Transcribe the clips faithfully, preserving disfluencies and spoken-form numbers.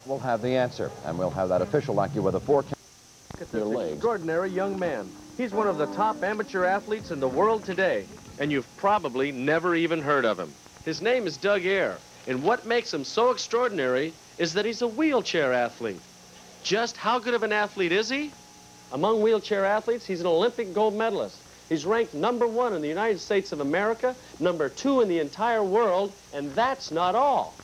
We'll have the answer, and we'll have that official AccuWeather forecast. Look at this extraordinary young man. He's one of the top amateur athletes in the world today, and you've probably never even heard of him. His name is Doug Air, and what makes him so extraordinary is that he's a wheelchair athlete. Just how good of an athlete is he? Among wheelchair athletes, he's an Olympic gold medalist. He's ranked number one in the United States of America, number two in the entire world, and that's not all.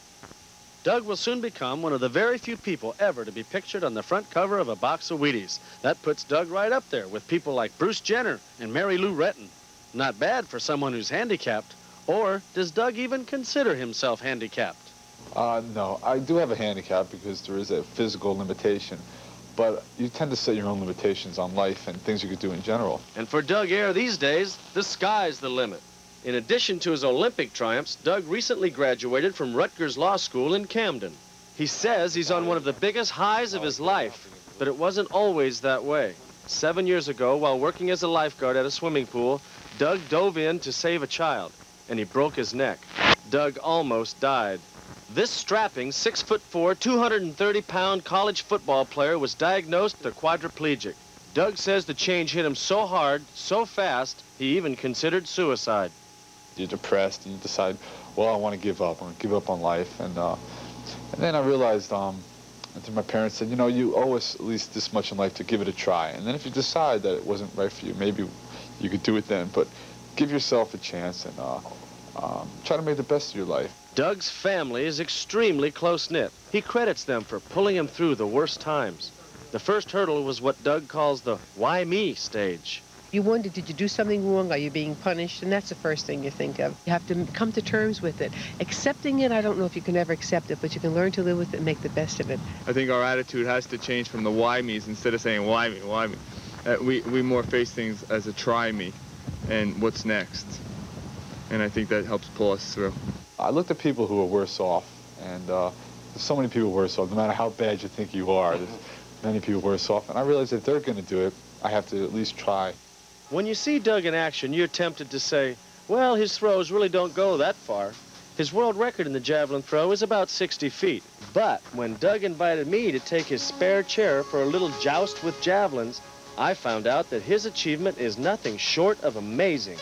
Doug will soon become one of the very few people ever to be pictured on the front cover of a box of Wheaties. That puts Doug right up there with people like Bruce Jenner and Mary Lou Retton. Not bad for someone who's handicapped. Or does Doug even consider himself handicapped? Uh, no, I do have a handicap because there is a physical limitation. But you tend to set your own limitations on life and things you could do in general. And for Doug Air these days, the sky's the limit. In addition to his Olympic triumphs, Doug recently graduated from Rutgers Law School in Camden. He says he's on one of the biggest highs of his life, but it wasn't always that way. Seven years ago, while working as a lifeguard at a swimming pool, Doug dove in to save a child, and he broke his neck. Doug almost died. This strapping, six foot four, two hundred thirty pound college football player was diagnosed a quadriplegic. Doug says the change hit him so hard, so fast, he even considered suicide. You're depressed and you decide, well, I want to give up. I want to give up on life. And, uh, and then I realized, um, and my parents said, you know, you owe us at least this much in life to give it a try. And then if you decide that it wasn't right for you, maybe you could do it then. But give yourself a chance and uh, um, try to make the best of your life. Doug's family is extremely close-knit. He credits them for pulling him through the worst times. The first hurdle was what Doug calls the why me stage. You wonder, did you do something wrong? Are you being punished? And that's the first thing you think of. You have to come to terms with it. Accepting it, I don't know if you can ever accept it, but you can learn to live with it and make the best of it. I think our attitude has to change from the why me's. Instead of saying why me, why me, uh, we, we more face things as a try me and what's next. And I think that helps pull us through. I looked at people who are worse off, and uh, there's so many people worse off. No matter how bad you think you are, there's many people worse off. And I realized if they're going to do it, I have to at least try. When you see Doug in action, you're tempted to say, well, his throws really don't go that far. His world record in the javelin throw is about sixty feet. But when Doug invited me to take his spare chair for a little joust with javelins, I found out that his achievement is nothing short of amazing.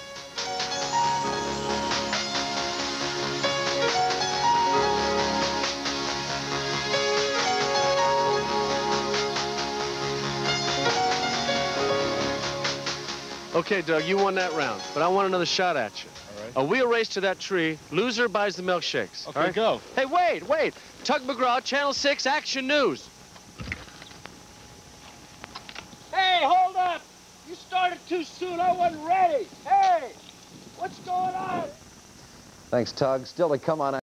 Okay, Doug, you won that round, but I want another shot at you. All right. A wheel race to that tree. Loser buys the milkshakes. Okay, all right? go. Hey, wait, wait. Tug McGraw, Channel six, Action News. Hey, hold up. You started too soon. I wasn't ready. Hey, what's going on? Thanks, Tug. Still to come on.